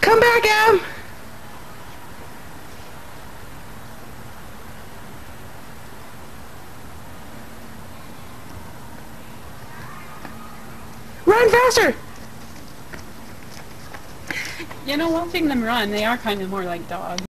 Come back, Em! Run faster! You know, watching them run, they are kind of more like dogs.